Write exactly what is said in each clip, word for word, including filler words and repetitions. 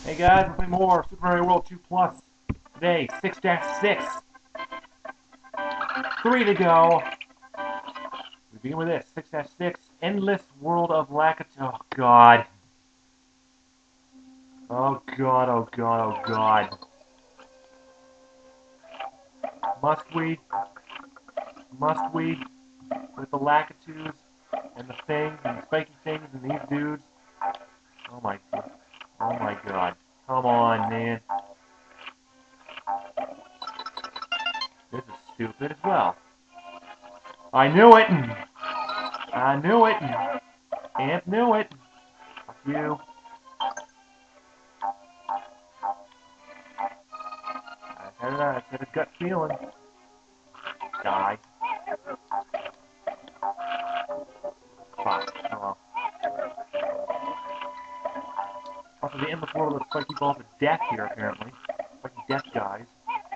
Hey guys, we're playing more Super Mario World two Plus. Today, six dash six. Three to go. We begin with this, six dash six. Endless World of Lakitu. Oh god. Oh god, oh god, oh god. Must we? Must we? With the Lakitus and the things and the spiky things and these dudes. Oh my god. Oh my god. Come on, man. This is stupid as well. I knew it! I knew it! Amp knew it! Fuck you. I had, a, I had a gut feeling. Die. Fuck. Oh well. Also, the endless world of the spiky balls of death here, apparently. Spiky death guys.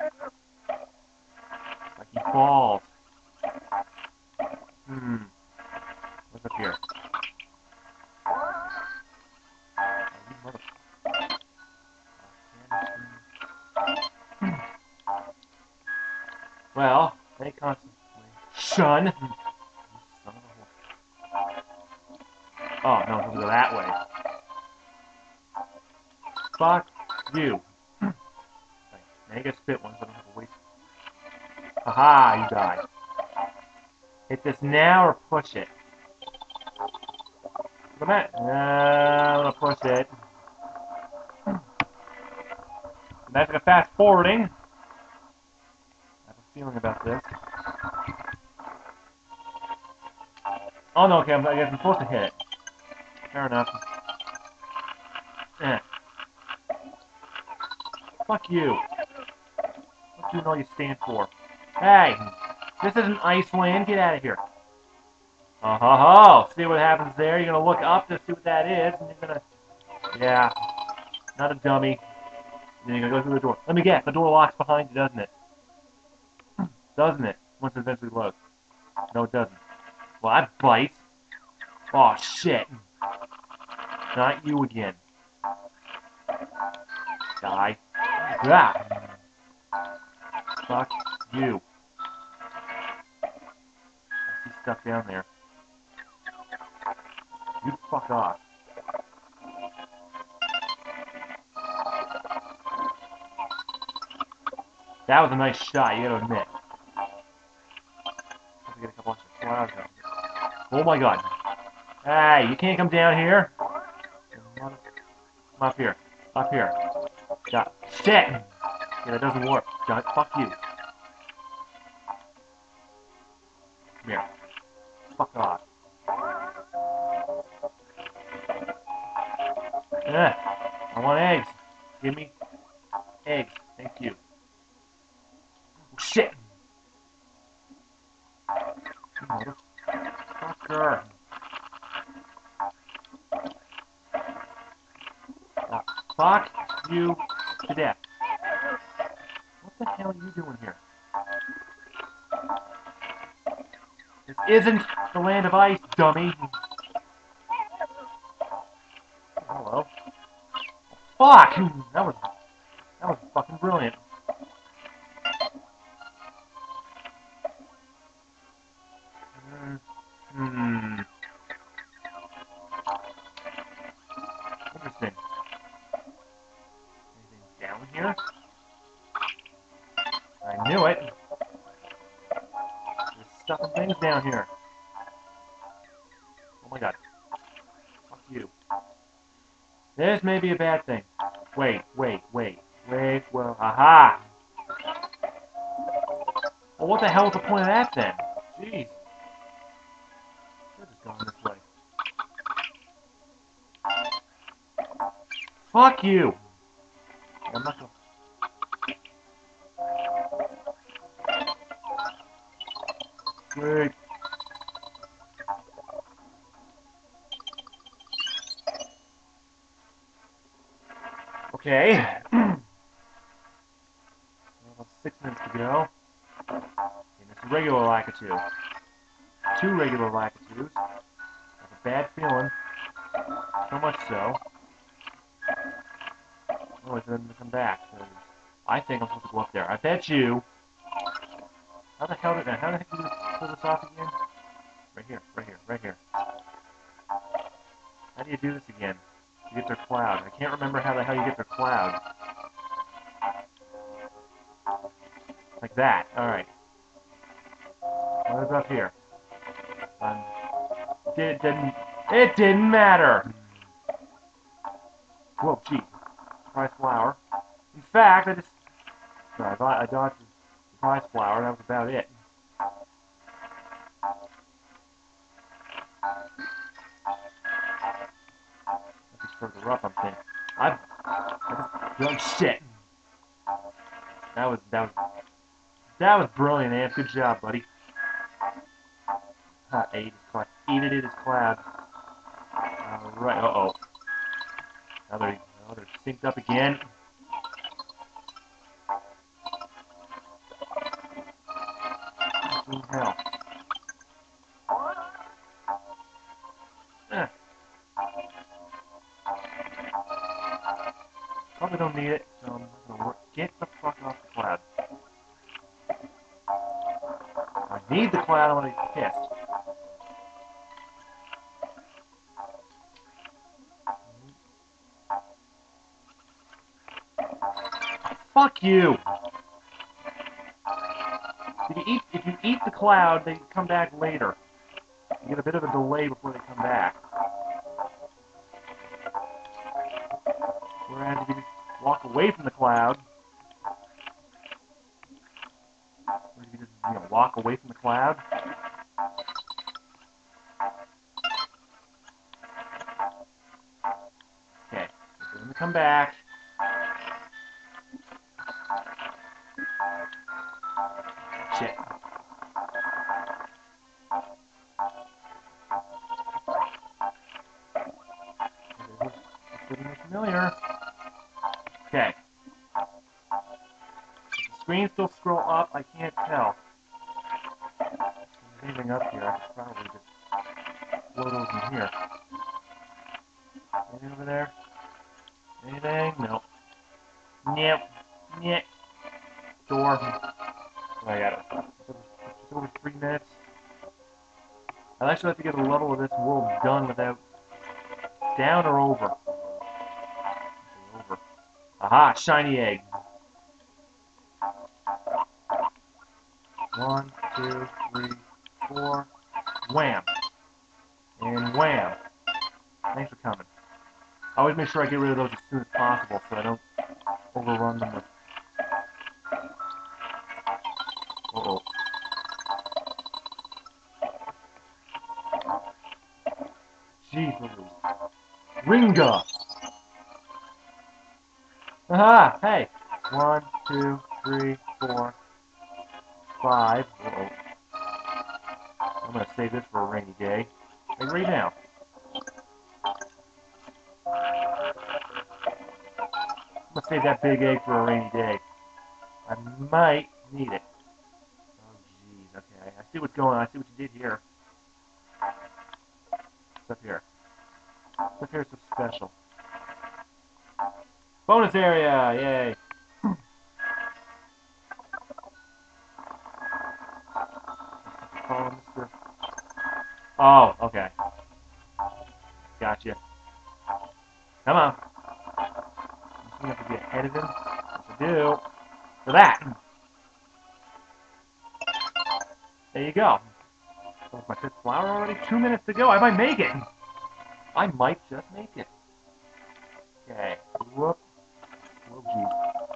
Spiky balls. Hmm. What's up here? Well, they constantly shun. Oh, no, it's go that way. Fuck you. Now you get spit one, so I don't have to wait. Haha, you die. Hit this now or push it? Look at that. Uh, I'm gonna push it. That's like a fast forwarding. I have a feeling about this. Oh no, okay, I guess I'm supposed to hit it. Fair enough. Eh. Fuck you. Fuck you and all you stand for. Hey! This isn't Iceland, get out of here. Oh ho ho! See what happens there? You're gonna look up to see what that is, and you're gonna... Yeah. Not a dummy. Then you're gonna go through the door. Let me guess, the door locks behind you, doesn't it? Doesn't it? Once it eventually loads. No, it doesn't. Well, that bites. Oh, shit. Not you again. Die. Ah. Fuck you. I see stuff down there. You fuck off. That was a nice shot, you gotta admit. Get a couple extra flowers down here. Oh my god. Hey, you can't come down here. Come up here. Up here. Yeah. Shit! Yeah, that doesn't work. God, fuck you. Come here. Fuck off. Eh, I want eggs. Give me eggs. Thank you. Oh, shit! Motherfucker. Oh, fuck you to death. What the hell are you doing here? This isn't the land of ice, dummy. Hello. Fuck! That was that was fucking brilliant. Hmm. Hmm. Interesting. Anything down here? I knew it. There's stuff and things down here. Oh my god. Fuck you. This may be a bad thing. Wait, wait, wait, wait, well, aha! Well, what the hell is the point of that then? Jeez. Should have just gone this way. Fuck you! I'm not gonna... Wait. Okay. About six minutes to go. And it's a regular Lakitu. Two regular Lakitus. I have a bad feeling. So much so. Oh, it's going to come back. So I think I'm supposed to go up there. I bet you. How the hell did that? How the heck did you pull this off again? Right here, right here, right here. How do you do this again? You get their cloud. I can't remember how the hell you get their cloud. Like that. Alright. What is up here? Um, it didn't. It didn't matter! Whoa, gee. Prize flower. In fact, I just. Sorry, I, thought, I dodged the prize flower. That was about it. Further up, I'm thinking. I, I just, oh shit. That was that was that was brilliant, Ant. Good job, buddy. Uh, ate his cloud. Ate it in his cloud. All right. Uh oh. Now they're now they're synced up again. Oh, hell. Eh. Probably don't need it, so I'm gonna work. Get the fuck off the cloud. I need the cloud. I'm gonna be pissed. Fuck you! If you eat if you eat the cloud, they come back later. You get a bit of a delay before they come back. Whereas if you just walk away from the cloud, or if you just you know walk away from the cloud. Okay, so let me come back. Shit. Getting familiar. Okay. If the screen still scroll up, I can't tell. If there's anything up here, I could probably just blow those in here. Anything over there? Anything? Nope. Nope. Nope. Door. Oh, I got it. It's over three minutes. I'll actually have to get a level of this world done without down or over. Over. Aha! Shiny egg. One, two, three, four. Wham! And wham! Thanks for coming. I always make sure I get rid of those as soon as possible so I don't overrun them with. Uh oh. Jeez, what is this? Ringa! Aha! Hey! One, two, three, four, five. Uh oh. I'm gonna save this for a rainy day. Like right now. I'm gonna save that big egg for a rainy day. I might need it. Oh jeez, okay. I see what's going on. I see what you did here. What's up here? What's up here so special? Bonus area! Yay! Oh, Mister Oh, okay. Gotcha. Come on. You have to be ahead of him. Yes, I do. For that. There you go. Oh, my fifth flower already? Two minutes to go. I might make it. I might just make it. Okay. Whoop. Whoop, geez.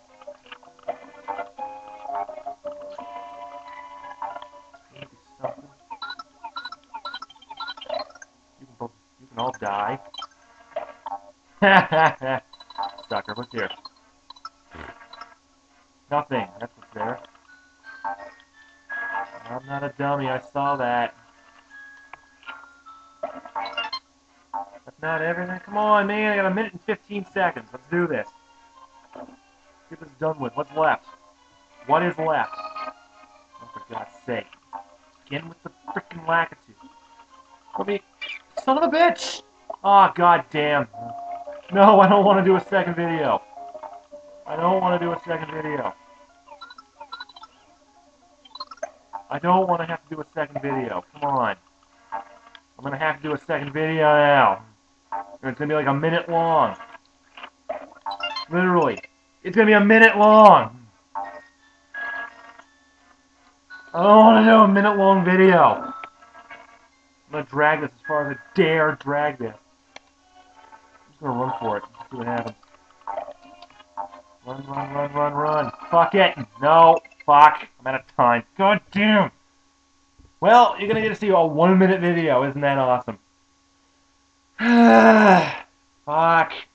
Maybe something. You can both. You can all die. Sucker. What's here? Nothing. That's what's there. I'm not a dummy. I saw that. That's not everything. Come on, man. I got a minute and fifteen seconds. Let's do this. Let's get this done with. What's left? What is left? Oh, for God's sake. Again with the freaking lackitude. Let me... Son of a bitch! Oh, god damn. No, I don't want to do a second video. I don't want to do a second video. I don't want to have to do a second video. Come on. I'm going to have to do a second video now. It's going to be like a minute long. Literally. It's going to be a minute long. I don't want to do a minute long video. I'm going to drag this as far as I dare drag this. I'm just going to run for it. See what happens. Run, run, run, run, run. Fuck it. No. Fuck. I'm out of time. God damn. Well, you're going to get to see a one minute video. Isn't that awesome? Fuck.